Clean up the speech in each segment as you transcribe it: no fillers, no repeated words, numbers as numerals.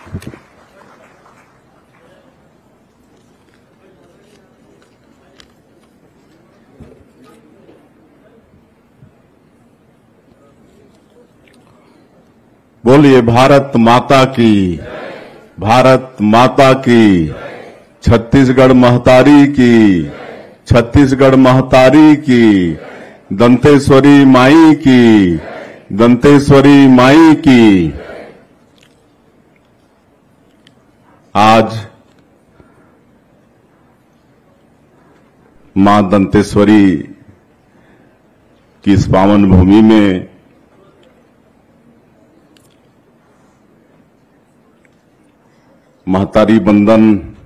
बोलिए भारत माता की, भारत माता की, छत्तीसगढ़ महतारी की, छत्तीसगढ़ महतारी की, दंतेश्वरी माई की, दंतेश्वरी माई की। आज मां दंतेश्वरी की इस पावन भूमि में महतारी बंधन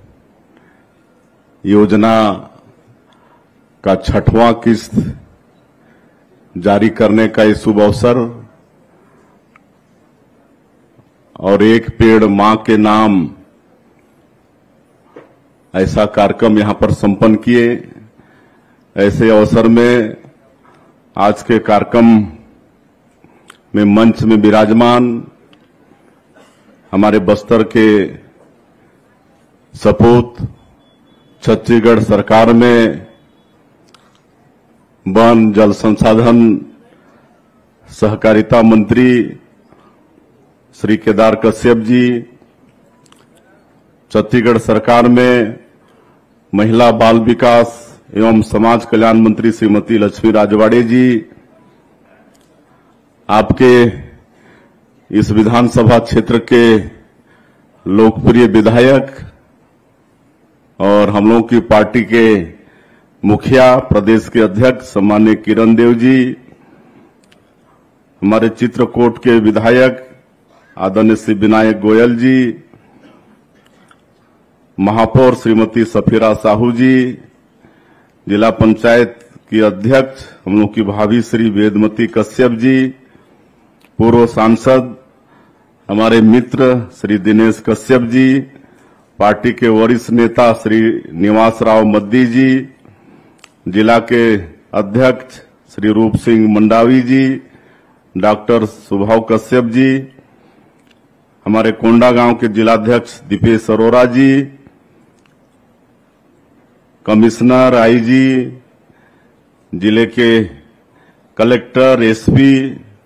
योजना का 6वां किस्त जारी करने का ये शुभ अवसर और एक पेड़ मां के नाम ऐसा कार्यक्रम यहां पर संपन्न किए। ऐसे अवसर में आज के कार्यक्रम में मंच में विराजमान हमारे बस्तर के सपूत, छत्तीसगढ़ सरकार में वन जल संसाधन सहकारिता मंत्री श्री केदार कश्यप जी, छत्तीसगढ़ सरकार में महिला बाल विकास एवं समाज कल्याण मंत्री श्रीमती लक्ष्मी राजवाड़े जी, आपके इस विधानसभा क्षेत्र के लोकप्रिय विधायक और हम लोगों की पार्टी के मुखिया प्रदेश के अध्यक्ष सम्माननीय किरण देव जी, हमारे चित्रकूट के विधायक आदरणीय श्री विनायक गोयल जी, महापौर श्रीमती सफीरा साहू जी, जिला पंचायत की अध्यक्ष हम लोग की भाभी श्री वेदमती कश्यप जी, पूर्व सांसद हमारे मित्र श्री दिनेश कश्यप जी, पार्टी के वरिष्ठ नेता श्री निवास राव मद्दी जी, जिला के अध्यक्ष श्री रूप सिंह मंडावी जी, डॉक्टर सुभाव कश्यप जी, हमारे कोंडा गांव के जिलाध्यक्ष दीपेश अरोरा जी, कमिश्नर आईजी, जिले के कलेक्टर, एसपी,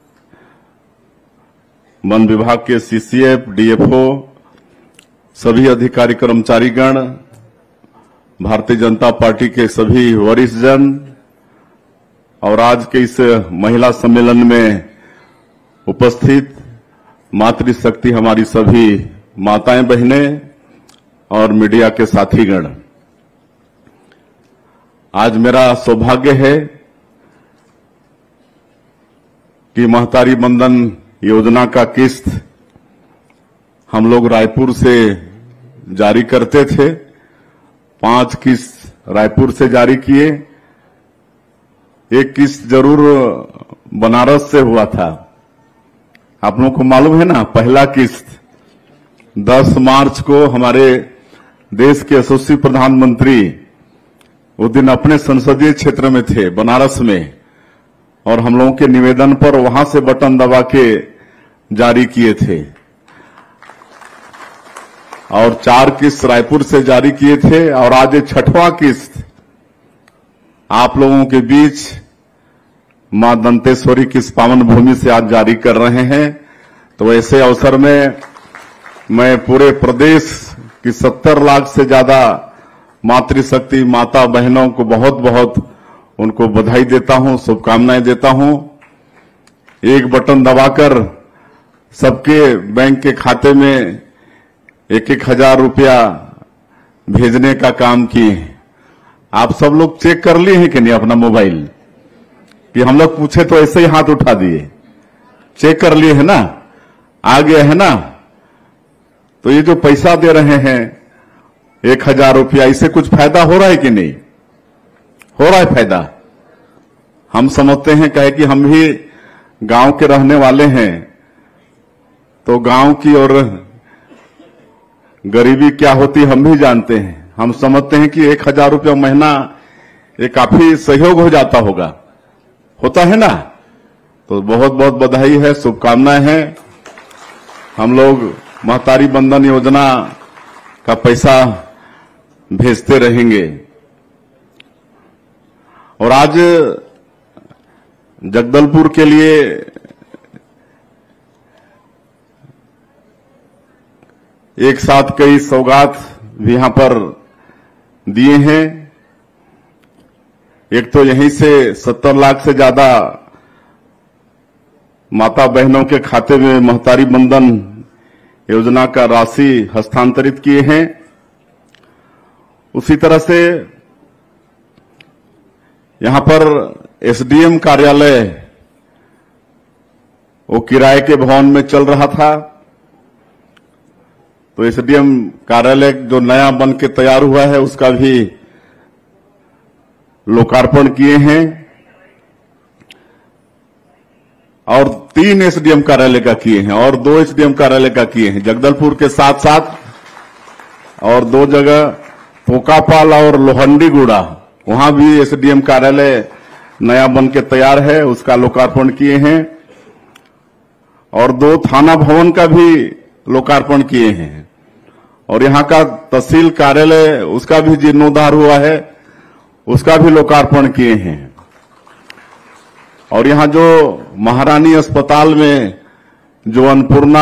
वन विभाग के सीसीएफ, डीएफओ, सभी अधिकारी कर्मचारीगण, भारतीय जनता पार्टी के सभी वरिष्ठ जन और आज के इस महिला सम्मेलन में उपस्थित मातृशक्ति हमारी सभी माताएं बहनें और मीडिया के साथीगण, आज मेरा सौभाग्य है कि महतारी बंधन योजना का किस्त हम लोग रायपुर से जारी करते थे। 5 किस्त रायपुर से जारी किए, एक किस्त जरूर बनारस से हुआ था। आप लोगों को मालूम है ना, पहला किस्त 10 मार्च को हमारे देश के यशस्वी प्रधानमंत्री उस दिन अपने संसदीय क्षेत्र में थे बनारस में, और हम लोगों के निवेदन पर वहां से बटन दबा के जारी किए थे, और 4 किस्त रायपुर से जारी किए थे, और आज ये 6वां किस्त आप लोगों के बीच मां दंतेश्वरी की इस पावन भूमि से आज जारी कर रहे हैं। तो ऐसे अवसर में मैं पूरे प्रदेश की 70 लाख से ज्यादा मातृशक्ति माता बहनों को बहुत बहुत उनको बधाई देता हूं, शुभकामनाएं देता हूं। एक बटन दबाकर सबके बैंक के खाते में 1-1 हजार रुपया भेजने का काम किए। आप सब लोग चेक कर लिए हैं कि नहीं अपना मोबाइल, कि हम लोग पूछे तो ऐसे ही हाथ उठा दिए? चेक कर लिए है ना, आ गया है ना? तो ये जो पैसा दे रहे हैं 1,000 रुपया, इससे कुछ फायदा हो रहा है कि नहीं हो रहा है? फायदा हम समझते हैं, कहे कि हम भी गांव के रहने वाले हैं, तो गांव की और गरीबी क्या होती हम भी जानते हैं। हम समझते हैं कि 1,000 रुपया महीना ये काफी सहयोग हो जाता होगा, होता है ना? तो बहुत बहुत बधाई है, शुभकामनाएं हैं। हम लोग महतारी बंधन योजना का पैसा भेजते रहेंगे। और आज जगदलपुर के लिए एक साथ कई सौगात भी यहां पर दिए हैं। एक तो यहीं से 70 लाख से ज्यादा माता बहनों के खाते में महतारी बंधन योजना का राशि हस्तांतरित किए हैं। उसी तरह से यहां पर एसडीएम कार्यालय वो किराए के भवन में चल रहा था, तो एसडीएम कार्यालय जो नया बन के तैयार हुआ है उसका भी लोकार्पण किए हैं। और 3 एसडीएम कार्यालय का किए हैं और 2 एसडीएम कार्यालय का किए हैं जगदलपुर के साथ साथ, और 2 जगह पोकापाल और लोहंडीगुड़ा वहां भी एसडीएम कार्यालय नया बन के तैयार है, उसका लोकार्पण किए हैं। और 2 थाना भवन का भी लोकार्पण किए हैं। और यहां का तहसील कार्यालय उसका भी जीर्णोद्धार हुआ है, उसका भी लोकार्पण किए हैं। और यहां जो महारानी अस्पताल में जो अन्नपूर्णा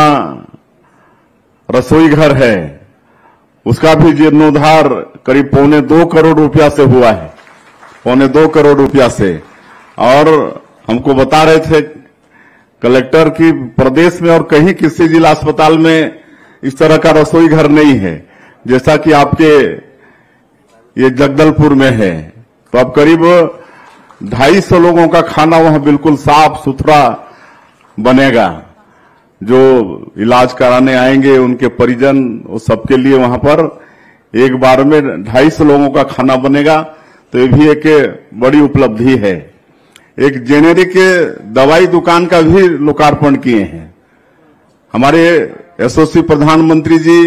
रसोई घर है उसका भी जीर्णोद्धार करीब 1.25 करोड़ रुपया से हुआ है, 1.25 करोड़ रुपया से। और हमको बता रहे थे कलेक्टर की प्रदेश में और कहीं किसी जिला अस्पताल में इस तरह का रसोई घर नहीं है जैसा कि आपके ये जगदलपुर में है। तो अब करीब 250 लोगों का खाना वहां बिल्कुल साफ सुथरा बनेगा। जो इलाज कराने आएंगे उनके परिजन वो सबके लिए वहां पर एक बार में 250 लोगों का खाना बनेगा। तो ये भी एक बड़ी उपलब्धि है। एक जेनेरिक दवाई दुकान का भी लोकार्पण किए हैं। हमारे यशस्वी प्रधानमंत्री जी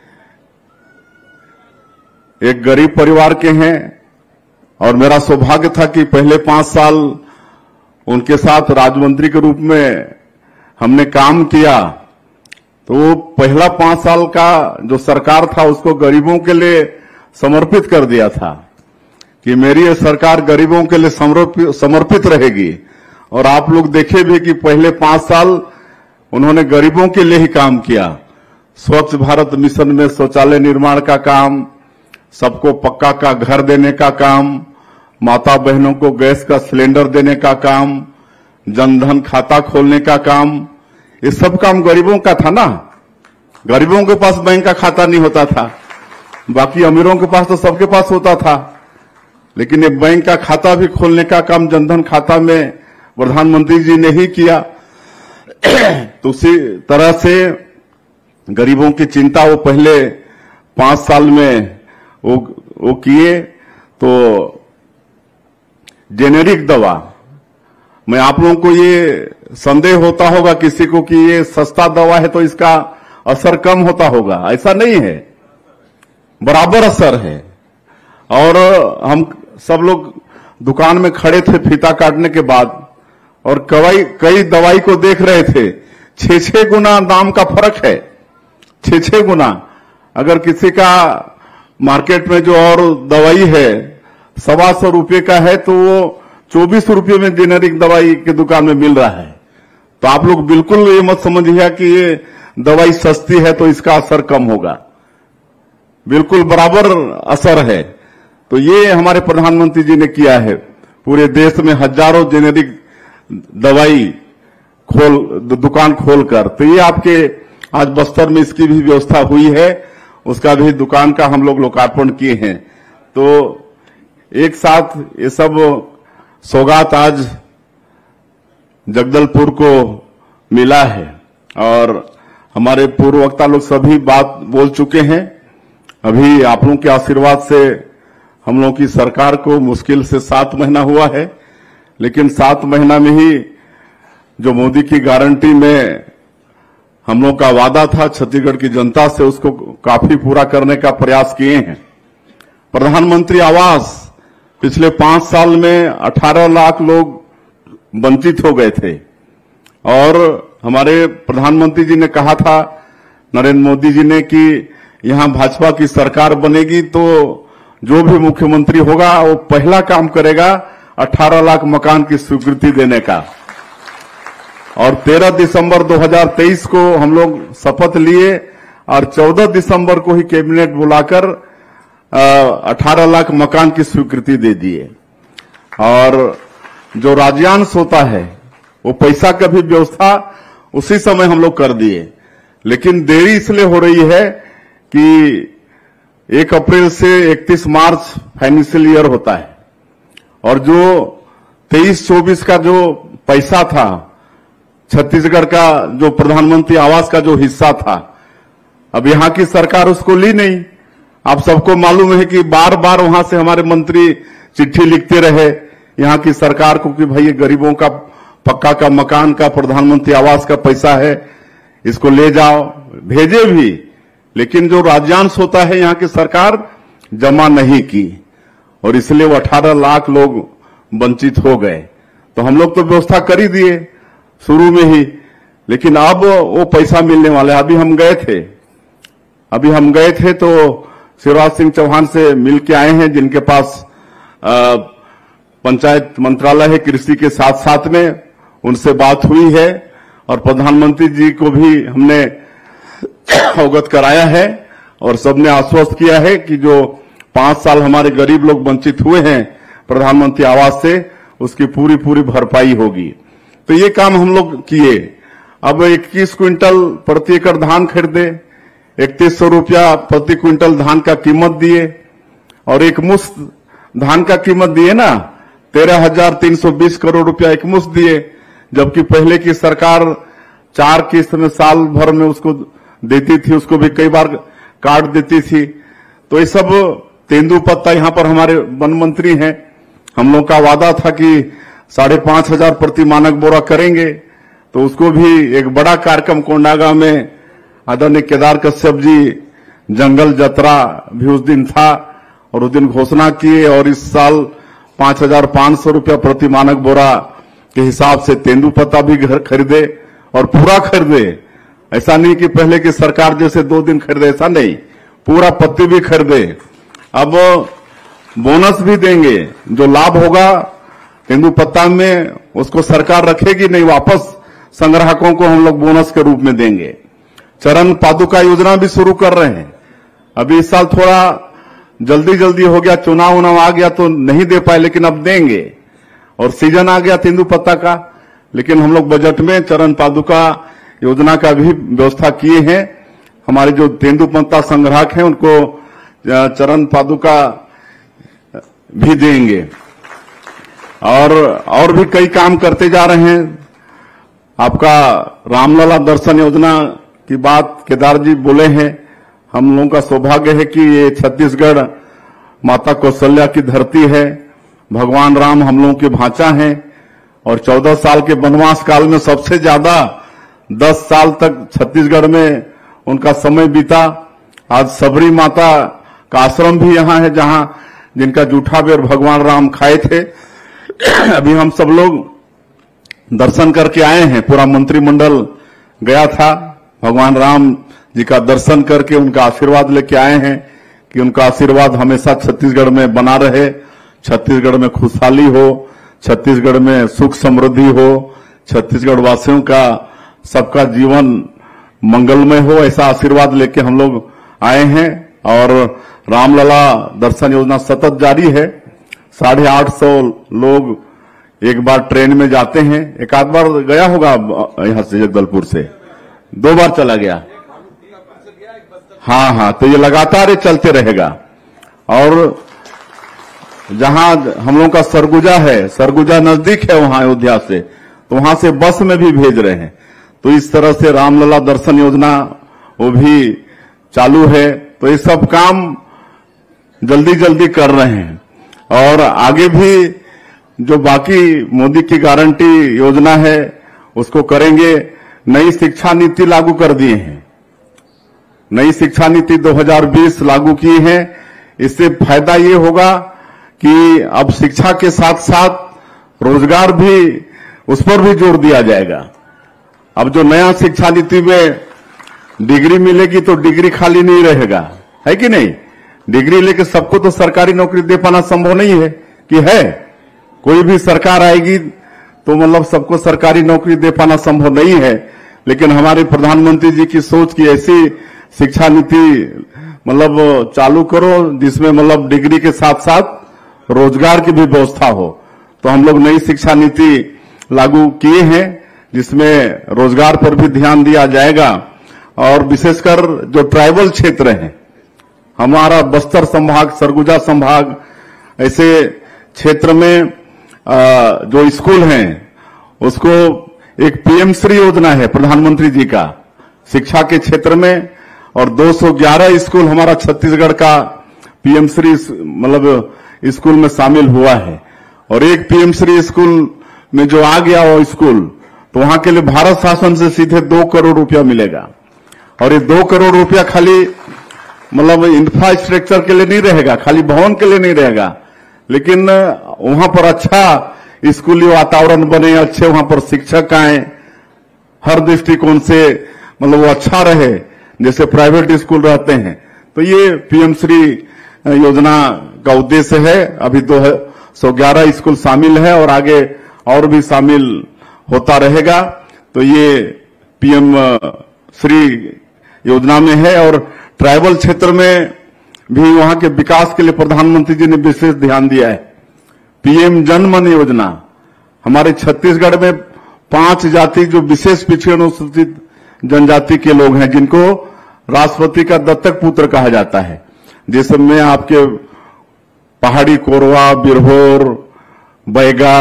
एक गरीब परिवार के हैं और मेरा सौभाग्य था कि पहले 5 साल उनके साथ राज्य मंत्री के रूप में हमने काम किया। तो वो पहला 5 साल का जो सरकार था उसको गरीबों के लिए समर्पित कर दिया था कि मेरी ये सरकार गरीबों के लिए समर्पित रहेगी। और आप लोग देखे भी कि पहले 5 साल उन्होंने गरीबों के लिए ही काम किया। स्वच्छ भारत मिशन में शौचालय निर्माण का काम, सबको पक्का का घर देने का काम, माता बहनों को गैस का सिलेंडर देने का काम, जनधन खाता खोलने का काम, ये सब काम गरीबों का था ना। गरीबों के पास बैंक का खाता नहीं होता था, बाकी अमीरों के पास तो सबके पास होता था। लेकिन ये बैंक का खाता भी खोलने का काम जनधन खाता में प्रधानमंत्री जी ने ही किया। तो उसी तरह से गरीबों की चिंता वो पहले 5 साल में वो किए। तो जेनेरिक दवा मैं आप लोगों को ये संदेह होता होगा किसी को कि ये सस्ता दवा है तो इसका असर कम होता होगा, ऐसा नहीं है, बराबर असर है। और हम सब लोग दुकान में खड़े थे फीता काटने के बाद और कई दवाई को देख रहे थे, 6-6 गुना दाम का फर्क है, 6-6 गुना। अगर किसी का मार्केट में जो और दवाई है 125 रुपये का है तो वो 24 रुपये में जेनेरिक दवाई की दुकान में मिल रहा है। तो आप लोग बिल्कुल ये मत समझिए कि ये दवाई सस्ती है तो इसका असर कम होगा, बिल्कुल बराबर असर है। तो ये हमारे प्रधानमंत्री जी ने किया है। पूरे देश में हजारों जेनेरिक दवाई दुकान खोलकर, तो ये आपके आज बस्तर में इसकी भी व्यवस्था हुई है, उसका भी दुकान का हम लोग लोकार्पण किए हैं। तो एक साथ ये सब सौगात आज जगदलपुर को मिला है। और हमारे पूर्व वक्ता लोग सभी बात बोल चुके हैं। अभी आप लोगों के आशीर्वाद से हम लोगों की सरकार को मुश्किल से 7 महीना हुआ है, लेकिन 7 महीना में ही जो मोदी की गारंटी में हम लोग का वादा था छत्तीसगढ़ की जनता से, उसको काफी पूरा करने का प्रयास किए हैं। प्रधानमंत्री आवास पिछले 5 साल में 18 लाख लोग वंचित हो गए थे और हमारे प्रधानमंत्री जी ने कहा था नरेंद्र मोदी जी ने कि यहां भाजपा की सरकार बनेगी तो जो भी मुख्यमंत्री होगा वो पहला काम करेगा 18 लाख मकान की स्वीकृति देने का। और 13 दिसंबर 2023 को हम लोग शपथ लिए और 14 दिसंबर को ही कैबिनेट बुलाकर 18 लाख मकान की स्वीकृति दे दिए। और जो राज्यांश होता है वो पैसा का भी व्यवस्था उसी समय हम लोग कर दिए, लेकिन देरी इसलिए हो रही है कि 1 अप्रैल से 31 मार्च फाइनेंशियल ईयर होता है और जो 23-24 का जो पैसा था छत्तीसगढ़ का, जो प्रधानमंत्री आवास का जो हिस्सा था, अब यहां की सरकार उसको ली नहीं। आप सबको मालूम है कि बार बार वहां से हमारे मंत्री चिट्ठी लिखते रहे यहां की सरकार को कि भाई ये गरीबों का पक्का का मकान का प्रधानमंत्री आवास का पैसा है, इसको ले जाओ, भेजे भी, लेकिन जो राज्यांश होता है यहां की सरकार जमा नहीं की और इसलिए वो 18 लाख लोग वंचित हो गए। तो हम लोग तो व्यवस्था कर ही दिए शुरू में ही, लेकिन अब वो पैसा मिलने वाला है। अभी हम गए थे तो शिवराज सिंह चौहान से मिल के आए हैं, जिनके पास पंचायत मंत्रालय है कृषि के साथ साथ में, उनसे बात हुई है और प्रधानमंत्री जी को भी हमने अवगत कराया है और सबने आश्वस्त किया है कि जो 5 साल हमारे गरीब लोग वंचित हुए हैं प्रधानमंत्री आवास से, उसकी पूरी भरपाई होगी। तो ये काम हम लोग किए। अब 21 क्विंटल प्रति एकड़ धान खरीदे, 3100 रुपया प्रति क्विंटल धान का कीमत दिए और एक मुश्त धान का कीमत दिए ना 13,320 करोड़ रुपया एक मुश्त दिए, जबकि पहले की सरकार 4 किस्त में साल भर में उसको देती थी, उसको भी कई बार काट देती थी। तो ये सब तेंदुपत्ता, यहां पर हमारे वन मंत्री हैं, हम लोग का वादा था कि 5,500 प्रति मानक बोरा करेंगे, तो उसको भी एक बड़ा कार्यक्रम कोंडागांव में आदरणीय केदार कश्यप जी जंगल जतरा भी उस दिन था और उस दिन घोषणा किए और इस साल 5,500 रुपया प्रति मानक बोरा के हिसाब से तेंदुपत्ता भी घर खरीदे और पूरा खरीदे। ऐसा नहीं कि पहले की सरकार जैसे 2 दिन खरीदे, ऐसा नहीं, पूरा पत्ती भी खरीदे। अब बोनस भी देंगे, जो लाभ होगा तेंदुपत्ता में उसको सरकार रखेगी नहीं, वापस संग्राहकों को हम लोग बोनस के रूप में देंगे। चरण पादुका योजना भी शुरू कर रहे हैं। अभी इस साल थोड़ा जल्दी हो गया, चुनाव आ गया तो नहीं दे पाए, लेकिन अब देंगे और सीजन आ गया तेंदुपत्ता का, लेकिन हम लोग बजट में चरण पादुका योजना का भी व्यवस्था किए हैं। हमारे जो तेंदुपत्ता संग्राहक हैं उनको चरण पादुका भी देंगे और भी कई काम करते जा रहे हैं। आपका रामलला दर्शन योजना की बात केदार जी बोले हैं, हम लोगों का सौभाग्य है कि ये छत्तीसगढ़ माता कौशल्या की धरती है, भगवान राम हम लोगों के भांचा हैं और 14 साल के वनवास काल में सबसे ज्यादा 10 साल तक छत्तीसगढ़ में उनका समय बीता। आज सबरी माता का आश्रम भी यहां है, जहां जिनका जूठा बेर भगवान राम खाए थे। अभी हम सब लोग दर्शन करके आए हैं, पूरा मंत्रिमंडल गया था, भगवान राम जी का दर्शन करके उनका आशीर्वाद लेके आए हैं कि उनका आशीर्वाद हमेशा छत्तीसगढ़ में बना रहे, छत्तीसगढ़ में खुशहाली हो, छत्तीसगढ़ में सुख समृद्धि हो, छत्तीसगढ़ वासियों का सबका जीवन मंगलमय हो, ऐसा आशीर्वाद लेके हम लोग आए हैं। और रामलला दर्शन योजना सतत जारी है। 850 लोग एक बार ट्रेन में जाते हैं, एक आध बार गया होगा यहां से जगदलपुर से, 2 बार चला गया। हाँ, तो ये लगातार चलते रहेगा। और जहां हम लोगों का सरगुजा है, सरगुजा नजदीक है वहां अयोध्या से, तो वहां से बस में भी भेज रहे हैं। तो इस तरह से रामलला दर्शन योजना वो भी चालू है। तो ये सब काम जल्दी कर रहे हैं और आगे भी जो बाकी मोदी की गारंटी योजना है उसको करेंगे। नई शिक्षा नीति लागू कर दिए हैं, नई शिक्षा नीति 2020 लागू की है। इससे फायदा ये होगा कि अब शिक्षा के साथ साथ रोजगार भी, उस पर भी जोर दिया जाएगा। अब जो नया शिक्षा नीति में डिग्री मिलेगी तो डिग्री खाली नहीं रहेगा, है कि नहीं। डिग्री लेके सबको तो सरकारी नौकरी दे पाना संभव नहीं है कि है। कोई भी सरकार आएगी तो मतलब सबको सरकारी नौकरी दे पाना संभव नहीं है। लेकिन हमारे प्रधानमंत्री जी की सोच की ऐसी शिक्षा नीति मतलब चालू करो जिसमें मतलब डिग्री के साथ साथ रोजगार की भी व्यवस्था हो। तो हम लोग नई शिक्षा नीति लागू किए हैं जिसमें रोजगार पर भी ध्यान दिया जाएगा। और विशेषकर जो ट्राइबल क्षेत्र हैं, हमारा बस्तर संभाग, सरगुजा संभाग, ऐसे क्षेत्र में जो स्कूल हैं उसको एक पीएम श्री योजना है प्रधानमंत्री जी का शिक्षा के क्षेत्र में, और 211 स्कूल हमारा छत्तीसगढ़ का पीएम श्री मतलब स्कूल में शामिल हुआ है। और एक पीएम श्री स्कूल में जो आ गया वो स्कूल, तो वहां के लिए भारत शासन से सीधे 2 करोड़ रुपया मिलेगा। और ये 2 करोड़ रुपया खाली मतलब इंफ्रास्ट्रक्चर के लिए नहीं रहेगा, खाली भवन के लिए नहीं रहेगा, लेकिन वहां पर अच्छा स्कूली वातावरण बने, अच्छे वहां पर शिक्षक आए, हर दृष्टिकोण से मतलब वो अच्छा रहे जैसे प्राइवेट स्कूल रहते हैं। तो ये पीएम श्री योजना का उद्देश्य है। अभी 211 स्कूल शामिल है और आगे और भी शामिल होता रहेगा। तो ये पीएम श्री योजना में है। और ट्राइबल क्षेत्र में भी वहां के विकास के लिए प्रधानमंत्री जी ने विशेष ध्यान दिया है। पीएम जन मन योजना, हमारे छत्तीसगढ़ में 5 जाति जो विशेष पिछड़े अनुसूचित जनजाति के लोग हैं जिनको राष्ट्रपति का दत्तक पुत्र कहा जाता है, जिसमें आपके पहाड़ी कोरवा, बिरहोर, बैगा,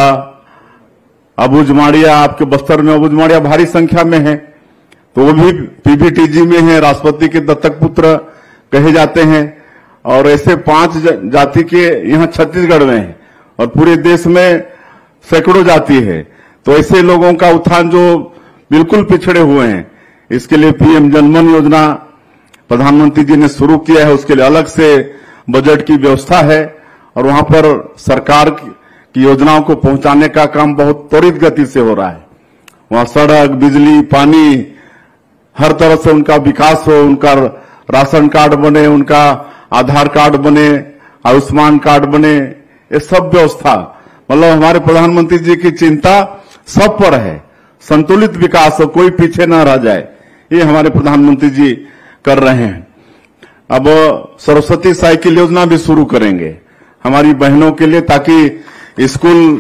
अबुझमाड़िया, आपके बस्तर में अबुझमाड़िया भारी संख्या में है, तो वो भी पीबीटीजी में है, राष्ट्रपति के दत्तक पुत्र कहे जाते हैं। और ऐसे 5 जाति के यहाँ छत्तीसगढ़ में है और पूरे देश में सैकड़ों जाति है। तो ऐसे लोगों का उत्थान जो बिल्कुल पिछड़े हुए हैं, इसके लिए पीएम जनमन योजना प्रधानमंत्री जी ने शुरू किया है। उसके लिए अलग से बजट की व्यवस्था है और वहां पर सरकार की योजनाओं को पहुंचाने का काम बहुत त्वरित गति से हो रहा है। वहां सड़क, बिजली, पानी, हर तरह से उनका विकास हो, उनका राशन कार्ड बने, उनका आधार कार्ड बने, आयुष्मान कार्ड बने, ये सब व्यवस्था मतलब हमारे प्रधानमंत्री जी की चिंता सब पर है। संतुलित विकास हो, कोई पीछे न रह जाए, ये हमारे प्रधानमंत्री जी कर रहे हैं। अब सरस्वती साइकिल योजना भी शुरू करेंगे हमारी बहनों के लिए, ताकि स्कूल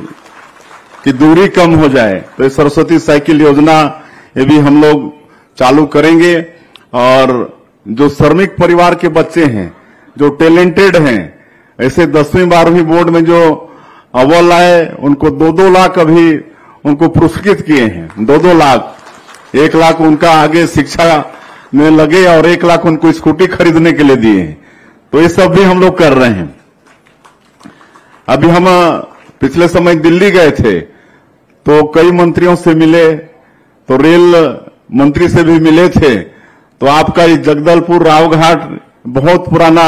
की दूरी कम हो जाए। तो ये सरस्वती साइकिल योजना ये भी हम लोग चालू करेंगे। और जो श्रमिक परिवार के बच्चे हैं, जो टैलेंटेड हैं, ऐसे 10वीं 12वीं बोर्ड में जो अव्वल आए, उनको 2-2 लाख अभी उनको पुरस्कृत किए हैं। 2-2 लाख, 1 लाख उनका आगे शिक्षा में लगे और 1 लाख उनको स्कूटी खरीदने के लिए दिए हैं। तो ये सब भी हम लोग कर रहे हैं। अभी हम पिछले समय दिल्ली गए थे तो कई मंत्रियों से मिले, तो रेल मंत्री से भी मिले थे। तो आपका ये जगदलपुर रावघाट बहुत पुराना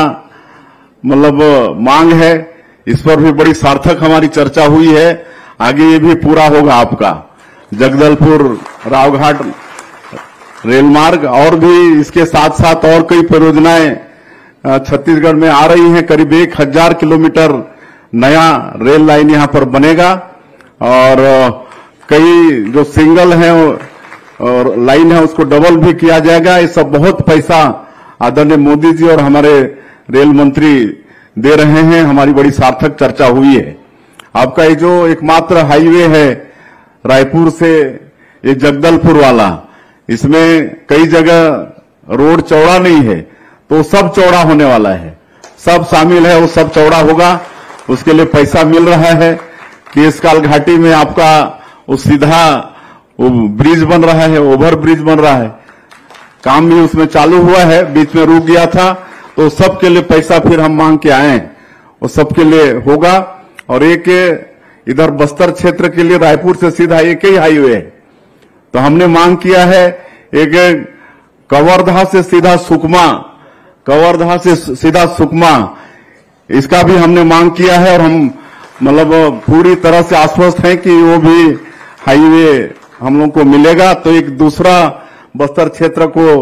मतलब मांग है, इस पर भी बड़ी सार्थक हमारी चर्चा हुई है। आगे ये भी पूरा होगा आपका जगदलपुर रावघाट रेल मार्ग। और भी इसके साथ साथ और कई परियोजनाएं छत्तीसगढ़ में आ रही हैं। करीब 1000 किलोमीटर नया रेल लाइन यहां पर बनेगा और कई जो सिंगल है और लाइन है उसको डबल भी किया जाएगा। ये सब बहुत पैसा आदरणीय मोदी जी और हमारे रेल मंत्री दे रहे हैं। हमारी बड़ी सार्थक चर्चा हुई है। आपका ये जो एकमात्र हाईवे है रायपुर से ये जगदलपुर वाला, इसमें कई जगह रोड चौड़ा नहीं है, तो सब चौड़ा होने वाला है। सब शामिल है, वो सब चौड़ा होगा। उसके लिए पैसा मिल रहा है। केशकाल घाटी में आपका वो सीधा वो ब्रिज बन रहा है, ओवर ब्रिज बन रहा है, काम भी उसमें चालू हुआ है, बीच में रुक गया था। तो सबके लिए पैसा फिर हम मांग के आए हैं, वो सबके लिए होगा। और एक इधर बस्तर क्षेत्र के लिए रायपुर से सीधा एक ही हाईवे है, तो हमने मांग किया है एक कवर्धा से सीधा सुकमा, कवर्धा से सीधा सुकमा, इसका भी हमने मांग किया है। और हम मतलब पूरी तरह से आश्वस्त हैं कि वो भी हाईवे हम लोग को मिलेगा। तो एक दूसरा बस्तर क्षेत्र को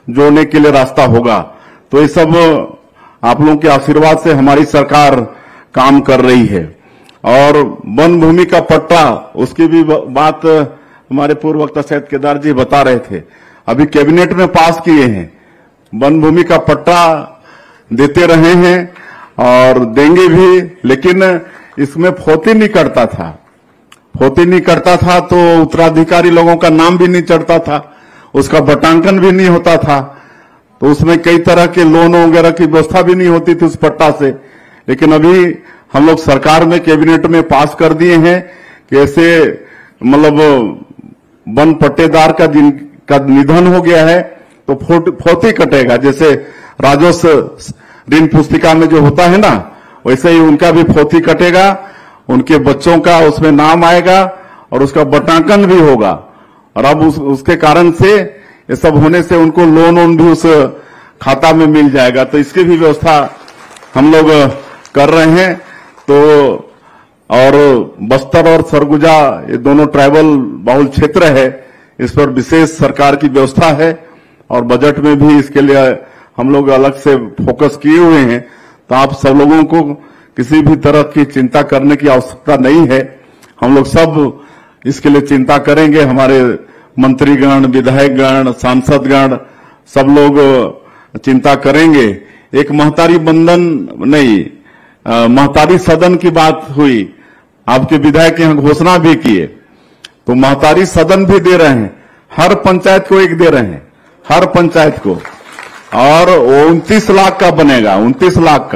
जोड़ने के लिए रास्ता होगा। तो ये सब आप लोगों के आशीर्वाद से हमारी सरकार काम कर रही है। और वन भूमि का पट्टा, उसकी भी बात हमारे पूर्व वक्ता सैयद केदार जी बता रहे थे, अभी कैबिनेट में पास किए हैं। वन भूमि का पट्टा देते रहे हैं और देंगे भी, लेकिन इसमें फोती नहीं करता था। फोती नहीं करता था तो उत्तराधिकारी लोगों का नाम भी नहीं चढ़ता था, उसका बटांकन भी नहीं होता था, तो उसमें कई तरह के लोन वगैरह की व्यवस्था भी नहीं होती थी उस पट्टा से। लेकिन अभी हम लोग सरकार में कैबिनेट में पास कर दिए हैं कि ऐसे मतलब वन पट्टेदार का जिनका निधन हो गया है तो फोती कटेगा, जैसे राजस्व ऋण पुस्तिका में जो होता है ना, वैसे ही उनका भी फोती कटेगा, उनके बच्चों का उसमें नाम आएगा और उसका बटांकन भी होगा। और अब उसके कारण से ये सब होने से उनको लोन भी उस खाता में मिल जाएगा। तो इसकी भी व्यवस्था हम लोग कर रहे हैं। तो और बस्तर और सरगुजा ये दोनों ट्राइबल बहुल क्षेत्र है, इस पर विशेष सरकार की व्यवस्था है और बजट में भी इसके लिए हम लोग अलग से फोकस किए हुए हैं। तो आप सब लोगों को किसी भी तरह की चिंता करने की आवश्यकता नहीं है, हम लोग सब इसके लिए चिंता करेंगे। हमारे मंत्रीगण, विधायकगण, सांसदगण सब लोग चिंता करेंगे। एक महतारी बंधन नहीं, महतारी सदन की बात हुई, आपके विधायक यहां घोषणा भी किए, तो महतारी सदन भी दे रहे हैं, हर पंचायत को एक दे रहे हैं, हर पंचायत को। और 29 लाख का बनेगा, 29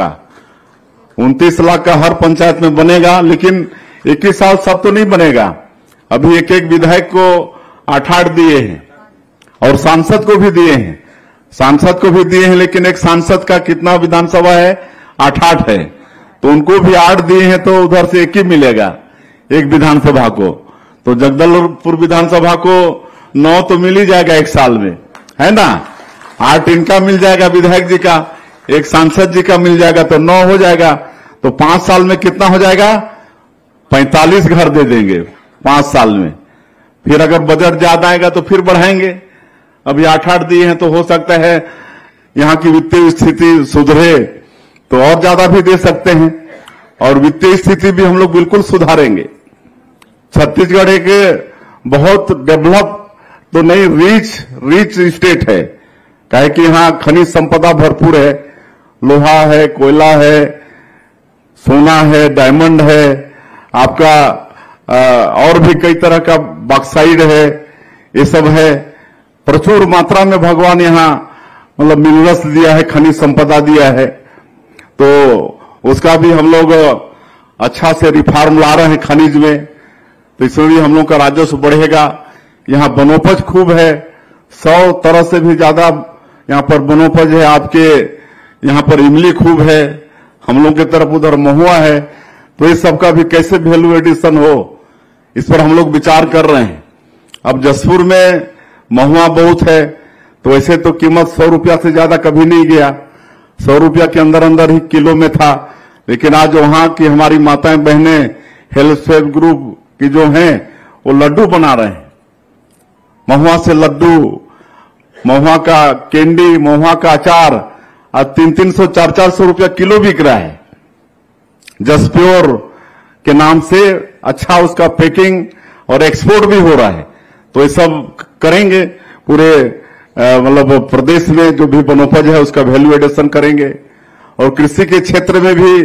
लाख का हर पंचायत में बनेगा। लेकिन 21 साल सब तो नहीं बनेगा, अभी एक एक विधायक को 8-8 दिए हैं और सांसद को भी दिए हैं, सांसद को भी दिए हैं। लेकिन एक सांसद का कितना विधानसभा है, 8-8 है, तो उनको भी 8 दिए हैं, तो उधर से 1 ही मिलेगा एक विधानसभा को। तो जगदलपुर विधानसभा को 9 तो मिल ही जाएगा एक साल में, है ना। 8 इनका मिल जाएगा विधायक जी का, एक सांसद जी का मिल जाएगा, तो 9 हो जाएगा। तो 5 साल में कितना हो जाएगा, 45 घर दे देंगे 5 साल में। फिर अगर बजट ज्यादा आएगा तो फिर बढ़ाएंगे। अभी 8-8 दिए हैं, तो हो सकता है यहां की वित्तीय स्थिति सुधरे तो और ज्यादा भी दे सकते हैं। और वित्तीय स्थिति भी हम लोग बिल्कुल सुधारेंगे। छत्तीसगढ़ एक बहुत डेवलप तो नहीं, रिच स्टेट है, काहे कि यहां खनिज संपदा भरपूर है, लोहा है, कोयला है, सोना है, डायमंड है, आपका और भी कई तरह का बॉक्साइड है, ये सब है। प्रचुर मात्रा में भगवान यहां मतलब मिनरल्स दिया है, खनिज संपदा दिया है, तो उसका भी हम लोग अच्छा से रिफॉर्म ला रहे हैं खनिज में, तो इसमें भी हम लोग का राजस्व बढ़ेगा। यहां वनोपज खूब है, 100 तरह से भी ज्यादा यहां पर वनोपज है। आपके यहां पर इमली खूब है, हम लोग की तरफ उधर महुआ है, तो इस सबका भी कैसे वैल्यू एडिशन हो, इस पर हम लोग विचार कर रहे हैं। अब जसपुर में महुआ बहुत है, तो वैसे तो कीमत 100 रुपया से ज्यादा कभी नहीं गया, 100 रुपया के अंदर अंदर ही किलो में था। लेकिन आज वहां की हमारी माताएं बहनें हेल्थ सेल्फ ग्रुप की जो हैं वो लड्डू बना रहे हैं, महुआ से लड्डू, महुआ का कैंडी, महुआ का अचार आज 300-300, 400-400 रुपया किलो बिक रहा है। जसप्योर के नाम से अच्छा उसका पैकिंग और एक्सपोर्ट भी हो रहा है। तो ये सब करेंगे पूरे मतलब प्रदेश में जो भी वनोपज है उसका वैल्यू एडिशन करेंगे। और कृषि के क्षेत्र में भी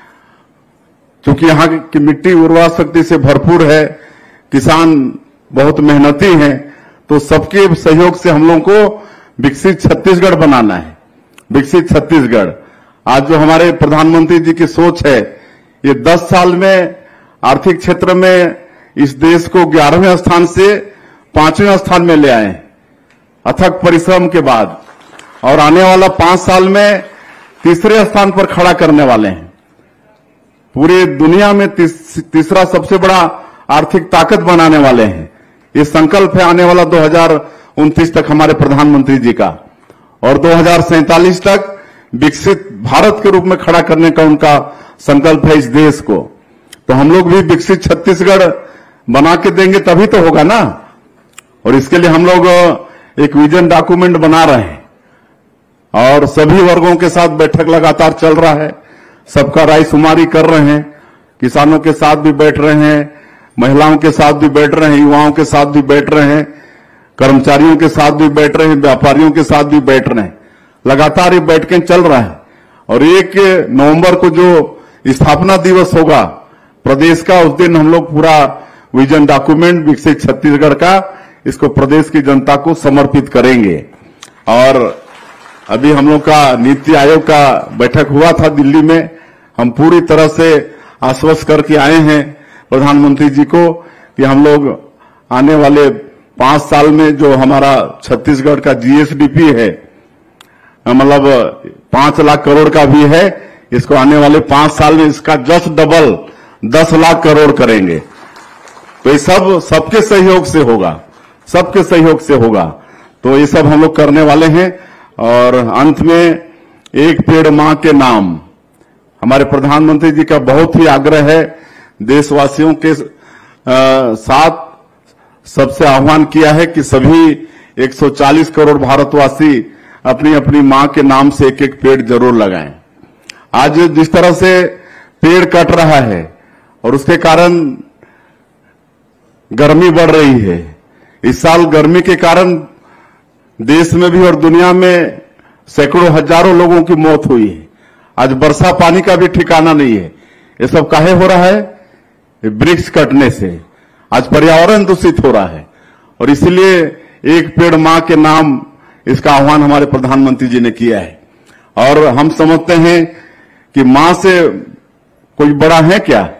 क्योंकि यहाँ की मिट्टी उर्वरा शक्ति से भरपूर है, किसान बहुत मेहनती हैं, तो सबके सहयोग से हम लोगों को विकसित छत्तीसगढ़ बनाना है। विकसित छत्तीसगढ़ आज जो हमारे प्रधानमंत्री जी की सोच है, ये 10 साल में आर्थिक क्षेत्र में इस देश को 11वें स्थान से 5वें स्थान में ले आए अथक परिश्रम के बाद, और आने वाला 5 साल में तीसरे स्थान पर खड़ा करने वाले हैं। पूरे दुनिया में तीसरा सबसे बड़ा आर्थिक ताकत बनाने वाले हैं। ये संकल्प है आने वाला 2029 तक हमारे प्रधानमंत्री जी का, और 2047 तक विकसित भारत के रूप में खड़ा करने का उनका संकल्प है इस देश को। तो हम लोग भी विकसित छत्तीसगढ़ बना के देंगे तभी तो होगा ना। और इसके लिए हम लोग एक विजन डॉक्यूमेंट बना रहे हैं, और सभी वर्गों के साथ बैठक लगातार चल रहा है। सबका रायशुमारी कर रहे हैं, किसानों के साथ भी बैठ रहे हैं, महिलाओं के साथ भी बैठ रहे हैं, युवाओं के साथ भी बैठ रहे हैं, कर्मचारियों के साथ भी बैठ रहे हैं, व्यापारियों के साथ भी बैठ रहे हैं। लगातार ये बैठकें चल रहा है। और 1 नवंबर को जो स्थापना दिवस होगा प्रदेश का, उस दिन हम लोग पूरा विजन डॉक्यूमेंट विकसित छत्तीसगढ़ का इसको प्रदेश की जनता को समर्पित करेंगे। और अभी हम लोग का नीति आयोग का बैठक हुआ था दिल्ली में। हम पूरी तरह से आश्वस्त करके आए हैं प्रधानमंत्री जी को कि हम लोग आने वाले 5 साल में जो हमारा छत्तीसगढ़ का जीएसडीपी है, मतलब 5 लाख करोड़ का भी है, इसको आने वाले 5 साल में इसका जस्ट डबल 10 लाख करोड़ करेंगे। तो ये सब सबके सहयोग से होगा, सबके सहयोग से होगा। तो ये सब हम लोग करने वाले हैं। और अंत में एक पेड़ मां के नाम, हमारे प्रधानमंत्री जी का बहुत ही आग्रह है। देशवासियों के साथ सबसे आह्वान किया है कि सभी 140 करोड़ भारतवासी अपनी अपनी मां के नाम से एक एक पेड़ जरूर लगाएं। आज जिस तरह से पेड़ कट रहा है और उसके कारण गर्मी बढ़ रही है, इस साल गर्मी के कारण देश में भी और दुनिया में सैकड़ों हजारों लोगों की मौत हुई है। आज वर्षा पानी का भी ठिकाना नहीं है। ये सब काहे हो रहा है? वृक्ष कटने से आज पर्यावरण दूषित हो रहा है। और इसलिए एक पेड़ मां के नाम, इसका आह्वान हमारे प्रधानमंत्री जी ने किया है। और हम समझते हैं कि मां से कोई बड़ा है क्या?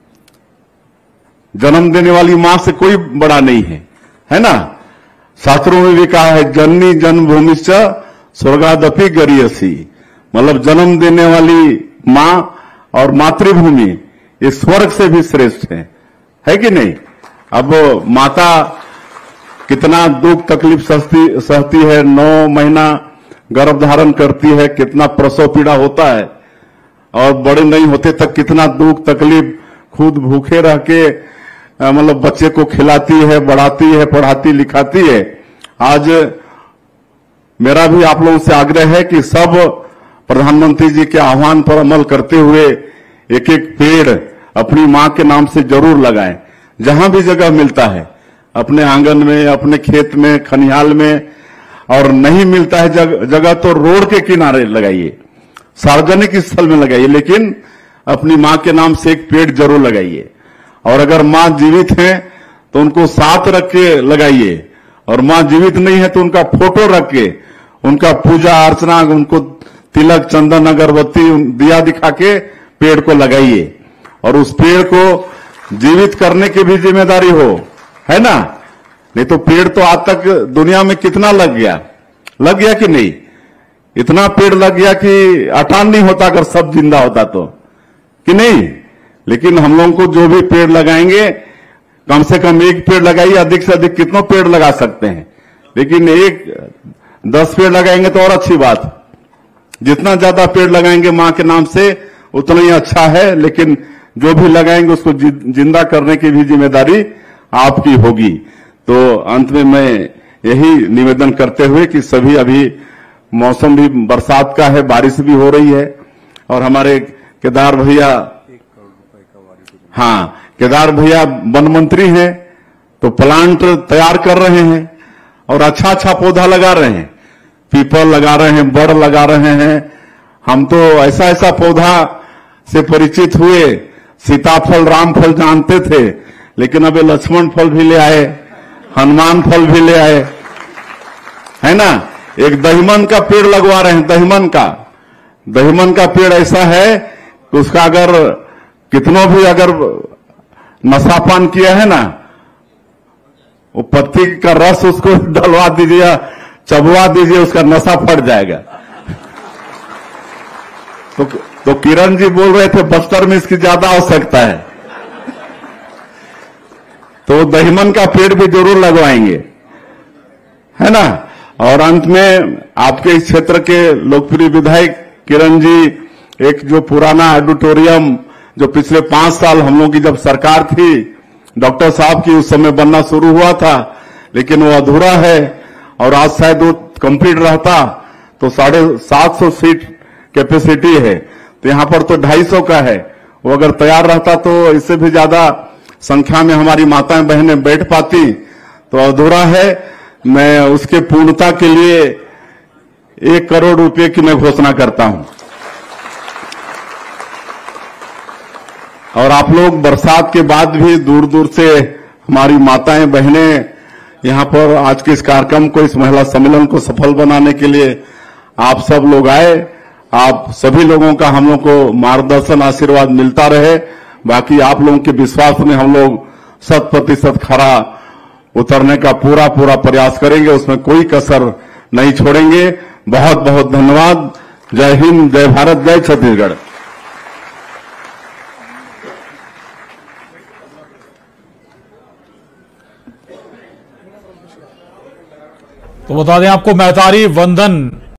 जन्म देने वाली मां से कोई बड़ा नहीं है ना? शास्त्रों में भी कहा है, जननी जन्मभूमिश्च स्वर्गादपि गरीयसी, मतलब जन्म देने वाली मां और मातृभूमि ये स्वर्ग से भी श्रेष्ठ है कि नहीं? अब माता कितना दुख तकलीफ सहती है, 9 महीना गर्भ धारण करती है, कितना प्रसव पीड़ा होता है, और बड़े नहीं होते तक कितना दुख तकलीफ, खुद भूखे रह के मतलब बच्चे को खिलाती है, बढ़ाती है, पढ़ाती लिखाती है। आज मेरा भी आप लोगों से आग्रह है कि सब प्रधानमंत्री जी के आह्वान पर अमल करते हुए एक एक पेड़ अपनी मां के नाम से जरूर लगाएं। जहां भी जगह मिलता है, अपने आंगन में, अपने खेत में, खनिहाल में, और नहीं मिलता है जगह तो रोड के किनारे लगाइए, सार्वजनिक स्थल में लगाइए, लेकिन अपनी मां के नाम से एक पेड़ जरूर लगाइए। और अगर मां जीवित है तो उनको साथ रख के लगाइए, और मां जीवित नहीं है तो उनका फोटो रख के उनका पूजा अर्चना, उनको तिलक चंदन अगरबत्ती दिया दिखा के पेड़ को लगाइए। और उस पेड़ को जीवित करने की भी जिम्मेदारी हो, है ना? नहीं तो पेड़ तो आज तक दुनिया में कितना लग गया कि नहीं? इतना पेड़ लग गया कि अटान नहीं होता अगर सब जिंदा होता तो, कि नहीं? लेकिन हम लोगों को जो भी पेड़ लगाएंगे, कम से कम एक पेड़ लगाइए, अधिक से अधिक कितनों पेड़ लगा सकते हैं, लेकिन 10 पेड़ लगाएंगे तो और अच्छी बात। जितना ज्यादा पेड़ लगाएंगे मां के नाम से उतना ही अच्छा है, लेकिन जो भी लगाएंगे उसको जिंदा करने की भी जिम्मेदारी आपकी होगी। तो अंत में मैं यही निवेदन करते हुए कि सभी, अभी मौसम भी बरसात का है, बारिश भी हो रही है, और हमारे केदार भैया, हाँ, केदार भैया वन मंत्री हैं तो प्लांट तैयार कर रहे हैं और अच्छा अच्छा पौधा लगा रहे हैं, पीपल लगा रहे हैं, बड़ लगा रहे हैं। हम तो ऐसा ऐसा पौधा से परिचित हुए, सीताफल रामफल जानते थे, लेकिन अब लक्ष्मण फल भी ले आए, हनुमान फल भी ले आए, है ना? एक दहीमन का पेड़ लगवा रहे हैं, दहीमन का पेड़ ऐसा है कि उसका अगर कितनों भी अगर नशापान किया है ना, वो पत्ती का रस उसको डलवा दीजिए, चबवा दीजिए, उसका नशा फट जाएगा। तो किरण जी बोल रहे थे बस्तर में इसकी ज्यादा आवश्यकता है, तो दहीमन का पेड़ भी जरूर लगवाएंगे, है ना? और अंत में आपके इस क्षेत्र के लोकप्रिय विधायक किरण जी, एक जो पुराना ऑडिटोरियम जो पिछले 5 साल हम लोगों की जब सरकार थी डॉक्टर साहब की, उस समय बनना शुरू हुआ था, लेकिन वो अधूरा है, और आज शायद वो कंप्लीट रहता तो 750 सीट कैपेसिटी है, तो यहां पर तो 250 का है। वो अगर तैयार रहता तो इससे भी ज्यादा संख्या में हमारी माताएं बहनें बैठ पाती, तो अधूरा है। मैं उसके पूर्णता के लिए 1 करोड़ रुपए की मैं घोषणा करता हूं। और आप लोग बरसात के बाद भी दूर दूर से हमारी माताएं बहनें यहां पर आज के इस कार्यक्रम को, इस महिला सम्मेलन को सफल बनाने के लिए आप सब लोग आए। आप सभी लोगों का हम लोग को मार्गदर्शन आशीर्वाद मिलता रहे। बाकी आप लोगों के विश्वास में हम लोग 100% खरा उतरने का पूरा प्रयास करेंगे, उसमें कोई कसर नहीं छोड़ेंगे। बहुत बहुत धन्यवाद। जय हिंद, जय भारत, जय छत्तीसगढ़। तो बता दें आपको, मैतारी वंदन